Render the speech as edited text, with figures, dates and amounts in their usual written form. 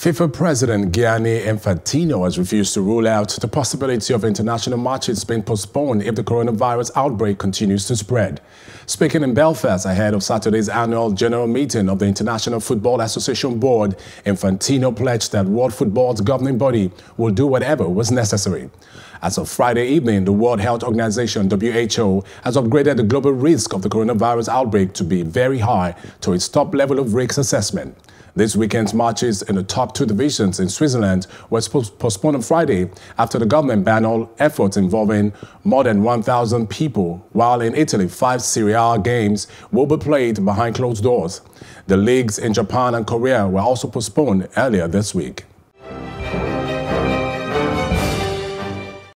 FIFA President Gianni Infantino has refused to rule out the possibility of international matches being postponed if the coronavirus outbreak continues to spread. Speaking in Belfast ahead of Saturday's annual general meeting of the International Football Association Board, Infantino pledged that world football's governing body will do whatever was necessary. As of Friday evening, the World Health Organization, WHO, has upgraded the global risk of the coronavirus outbreak to be very high to its top level of risk assessment. This weekend's matches in the top two divisions in Switzerland were postponed on Friday after the government banned all efforts involving more than 1,000 people, while in Italy, 5 Serie A games will be played behind closed doors. The leagues in Japan and Korea were also postponed earlier this week.